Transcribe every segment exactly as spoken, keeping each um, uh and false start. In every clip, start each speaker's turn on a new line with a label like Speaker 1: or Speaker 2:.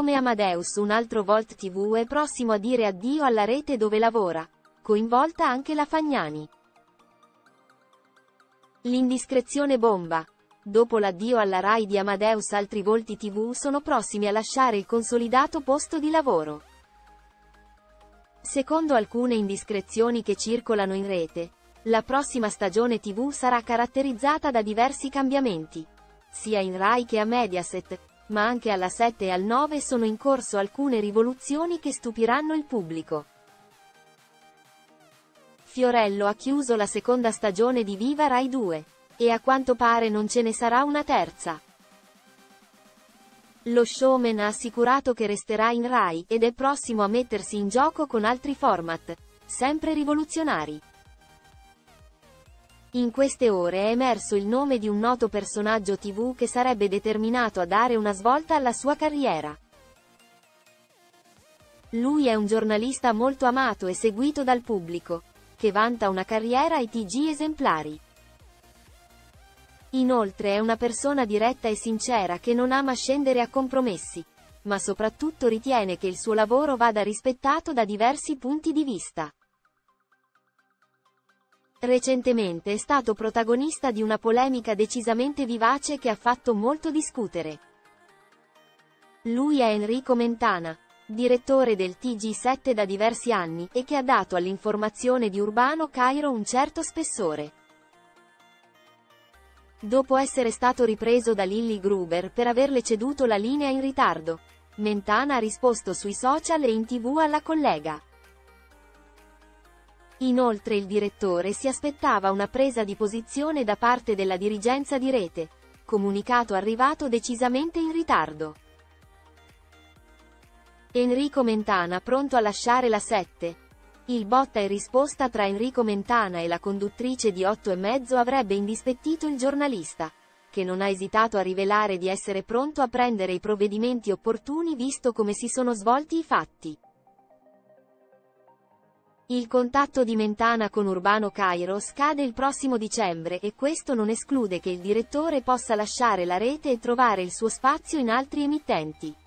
Speaker 1: nome Amadeus un altro Volt tivù è prossimo a dire addio alla rete dove lavora, coinvolta anche la Fagnani. L'indiscrezione bomba. Dopo l'addio alla Rai di Amadeus altri volti tivù sono prossimi a lasciare il consolidato posto di lavoro. Secondo alcune indiscrezioni che circolano in rete, la prossima stagione tivù sarà caratterizzata da diversi cambiamenti. Sia in Rai che a Mediaset, ma anche alla sette e al nove sono in corso alcune rivoluzioni che stupiranno il pubblico. Fiorello ha chiuso la seconda stagione di Viva Rai due. E a quanto pare non ce ne sarà una terza. Lo showman ha assicurato che resterà in Rai, ed è prossimo a mettersi in gioco con altri format, sempre rivoluzionari. In queste ore è emerso il nome di un noto personaggio tivù che sarebbe determinato a dare una svolta alla sua carriera. Lui è un giornalista molto amato e seguito dal pubblico, che vanta una carriera ai T G esemplari. Inoltre è una persona diretta e sincera che non ama scendere a compromessi, ma soprattutto ritiene che il suo lavoro vada rispettato da diversi punti di vista. Recentemente è stato protagonista di una polemica decisamente vivace che ha fatto molto discutere. Lui è Enrico Mentana, direttore del T G sette da diversi anni, e che ha dato all'informazione di Urbano Cairo un certo spessore. Dopo essere stato ripreso da Lilly Gruber per averle ceduto la linea in ritardo, Mentana ha risposto sui social e in tivù alla collega. Inoltre il direttore si aspettava una presa di posizione da parte della dirigenza di rete, comunicato arrivato decisamente in ritardo. Enrico Mentana pronto a lasciare la sette? Il botta e risposta tra Enrico Mentana e la conduttrice di otto e mezzo avrebbe indispettito il giornalista, che non ha esitato a rivelare di essere pronto a prendere i provvedimenti opportuni visto come si sono svolti i fatti. Il contatto di Mentana con Urbano Cairo scade il prossimo dicembre e questo non esclude che il direttore possa lasciare la rete e trovare il suo spazio in altri emittenti.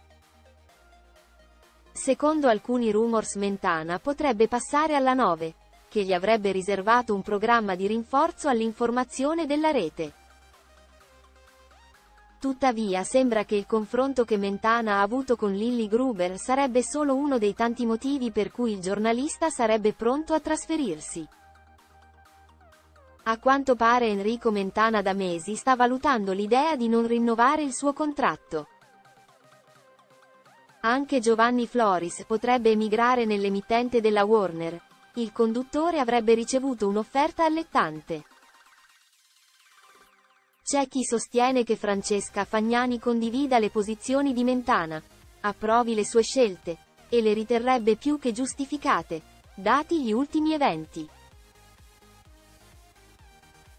Speaker 1: Secondo alcuni rumors Mentana potrebbe passare alla nove, che gli avrebbe riservato un programma di rinforzo all'informazione della rete. Tuttavia sembra che il confronto che Mentana ha avuto con Lilly Gruber sarebbe solo uno dei tanti motivi per cui il giornalista sarebbe pronto a trasferirsi. A quanto pare Enrico Mentana da mesi sta valutando l'idea di non rinnovare il suo contratto. Anche Giovanni Floris potrebbe emigrare nell'emittente della Warner. Il conduttore avrebbe ricevuto un'offerta allettante. C'è chi sostiene che Francesca Fagnani condivida le posizioni di Mentana, approvi le sue scelte, e le riterrebbe più che giustificate, dati gli ultimi eventi.